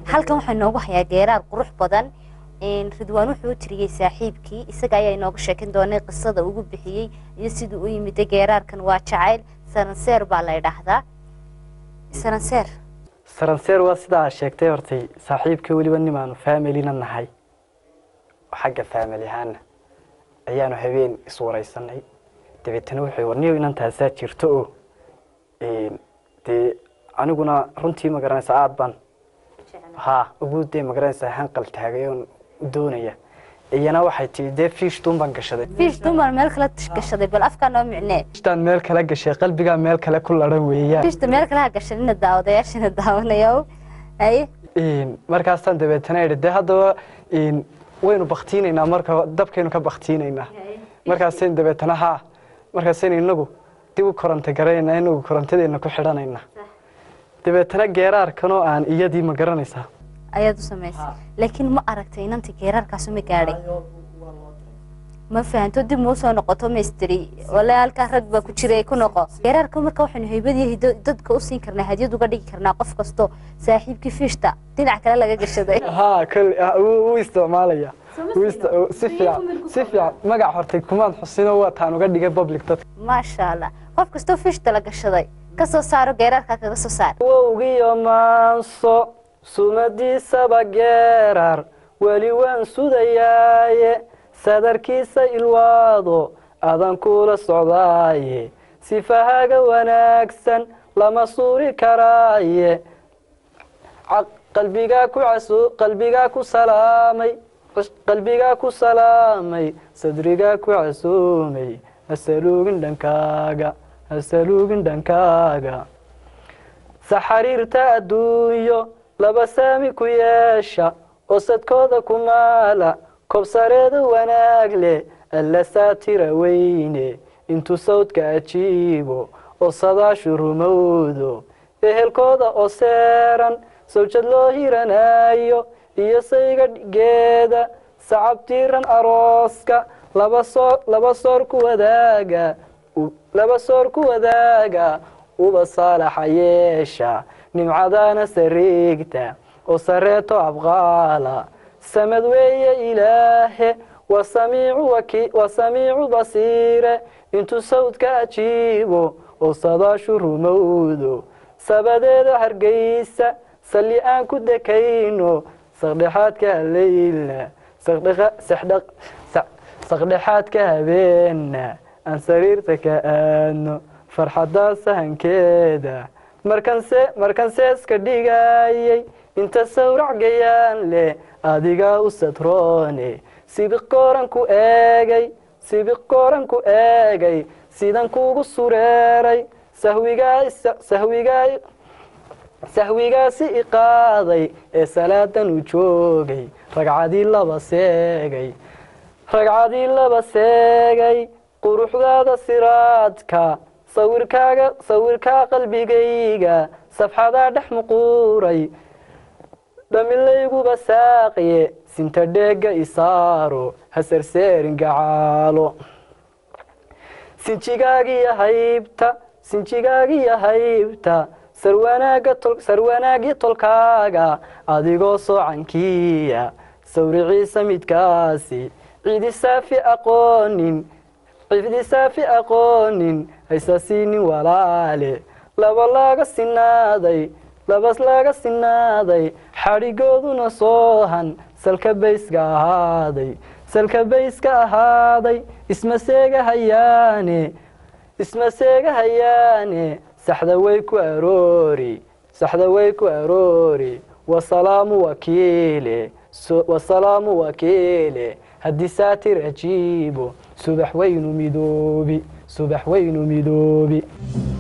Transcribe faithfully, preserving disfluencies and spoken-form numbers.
halkan waxaa inoogu hayaa geeraar qurux badan ridwaan wuxuu tiriyay saaxiibkii isaga ayaa inooga sheekin doonay qisada ugu bixiyay iyo sidii uu yimid geeraarkan waa jacayl saranseer baa la yiraahdaa saranseer saranseer waa sida aad sheegtay hortay saaxiibkii waliba nimaanu family-na nahay xagga family ahaan ayaanu habeen is wareysanay dabeetana wuxuu warniyo inantaas jirto oo ee de aniguna runtii ma garanaysaa aad baan ها وجود مقرنسة هنقل تهاجيون دونية iyana waxay tii de fish tumban gashaday fish tumban meel kale gashaday bal afka noo micnee tan meel kale gashay qalbiga meel kale ku laran weeyaan fish meel kale gashay in daawadayaashina daawanayo ay in markaas tan dabeetana de hadaba in waynu baqtiinayna marka dabkeenu ka baqtiinayna markaas in dabeetana ha markaas in inagu dib u koronto gareeyna inagu korontadeena ku xidhanayna dabeetana geeraarkan oo aan iyadii ma garanaysaa ayaad u sameysay laakiin ma aragtay inantii geeraarkaas ma gaadhay ma fahanto dib ma soo noqoto mystery walaalka rag ba ku jiray ku noqo geeraarka marka waxaan haybadii dadka u siin karnaa hadiyad uga dhigi karnaa qof kasto saaxiibkii fishta dhinac kale laga gashaday ha kal uu isticmaalaya si fiican si fiican magac hortay kumaan xusino waa taan uga dhigay public dad ma sha Allah qof kasto fishta la gashaday kasoo saaro geeraarka kaga soo saar wowgiyo maanso sumadiisa bageerar wali waan sudayaaye sadarkiisa ilwaado adan kula socdaaye sifahaga wanaagsan lama suuri karaaye qalbiga ku casu qalbiga ku salaamay qalbiga ku salaamay sadriga ku casuumay asalugin dhankaaga asalugin dhankaaga saxariirta adduunyo laba saami ku yeesha oo sadkooda ku maala kobsareeda wanaag leh alla saatira weyne intuu sawdka ajiibo oo sadaashu rumowdo ehelkooda oo seeran sawjad loo hiranayo iyo sayga dhigeeda sacabtiiran arooska laba soo laba soor ku wadaaga laba soor ku wadaaga uba saalaxa yeesha nimcadaana sariigta oo sareeto abqaala samad weeye ilaahe wasamiicu waki wasamiicu basiire intuu sawdka ajiibo oo sadaashu rumowdo sabadeeda hargeysa salli aan ku dekayno saqdhexaadka leyla saqdhexa saxdaq saqdhexaadka habeenna aan sariirta ka aadno farxada sahankeeda markan se markan seeska dhigayay inta sawrac gayaan leh adiga u satroone sibiq qoran ku eegay sibiq qoran ku eegay sidan kuugu sureeray sahwigaa sahwigaa sahwigaasi iqaaday ee salaadan u joogay ragcadii laba seegay ragcadii laba seegay quruxdaada siraadka sawirkaaga sawirkaa qalbigayga safxadaa dhex muquuray dhamilayguba saaqiye sinta dheega isaaro hasarseerin gacaalo sinjigaagiyo haybta sinjigaagiyo haybta sarwanaaga tol sarwanaagi tolkaaga adigoo soocankiya sawriciisa midkaasi ciidi saafi aqoonin ciidi saafi aqoonin haysa siinin walaale laba laga sinaaday labas laga sinaaday xarigooduna soohan salka bayska ahaaday salka bayska ahaaday isma seega hayaane isma seega hayaane saxda way ku aroori saxda way ku aroori wasalaamu wakiile wasalaamu wakiile haddii saatir ajiibo subax waynu midoobi subax waynu midoobi